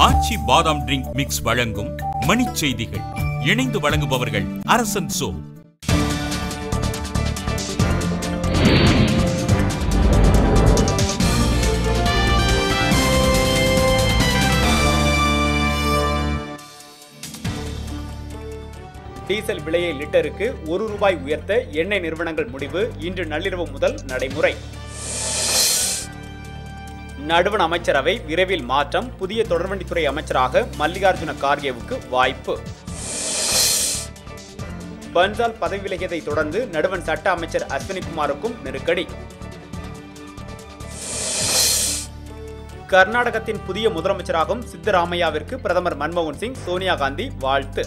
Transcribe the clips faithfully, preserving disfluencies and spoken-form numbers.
ஆச்சி பாதாம் drink mix வழங்கும் மணிச் செய்திகள். இணைந்து வழங்குபவர்கள் அரசன் சோ. டீசல் விலையை லிட்டருக்கு ஒரு ரூபாய் உயர்த்த எண்ணெய் நிறுவனங்கள் முடிவு இன்று நள்ளிரவு முதல் நடைமுறை. நடுவண் அமைச்சரவை விரைவில் மாற்றம், புதிய தொடர்வண்டித்துறை அமைச்சராக மல்லிகார்ஜுன கார்கேவுக்கு வாய்ப்பு. பன்சால் பதவி விலகியதை தொடர்ந்து நடுவண் சட்ட அமைச்சர் அஸ்வினிகுமாருக்கும் நெருக்கடி. கர்நாடகத்தின் புதிய முதலமைச்சராகும் சித்தராமையாவிற்கு பிரதமர் மன்மோகன் சிங், சோனியா காந்தி வாழ்த்து.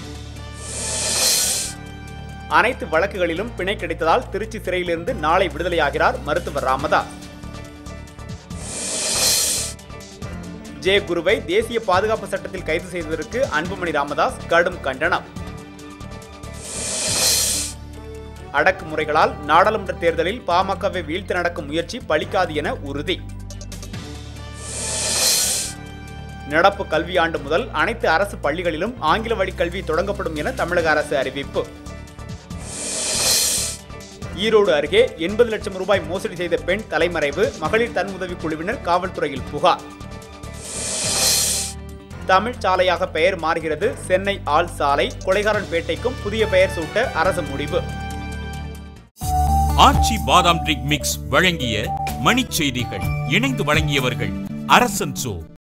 அனைத்து வழக்குகளிலும் பிணை கிடைத்ததால் திருச்சி சிறையிலிருந்து நாளை விடுதலையாகிறார் மருத்துவர் ராமதாஸ். ஜே குருவை தேசிய பாதுகாப்பு சட்டத்தில் கைது செய்ததற்கு அன்புமணி ராமதாஸ் கடும் கண்டனம். அடக்குமுறைகளால் நாடாளுமன்ற தேர்தலில் பாமகவை வீழ்த்த நடக்கும் முயற்சி பலிக்காது என உறுதி. நடப்பு கல்வியாண்டு முதல் அனைத்து அரசு பள்ளிகளிலும் ஆங்கில வழி கல்வி தொடங்கப்படும் என தமிழக அரசு அறிவிப்பு. ஈரோடு அருகே எண்பது லட்சம் ரூபாய் மோசடி செய்த பெண் தலைமறைவு, மகளிர் தன் உதவி குழுவினர் காவல்துறையில் புகார். தமிழ் சாலையாக பெயர் மாறுகிறது சென்னை ஆல் சாலை, கொலைகாரன் பேட்டைக்கும் புதிய பெயர் சூட்ட அரசு முடிவு. ஆச்சி பாதாம் ட்ரிங்க் மிக்ஸ் வழங்கிய மணிச் செய்திகள். இணைந்து வழங்கியவர்கள் அரசன் சோ.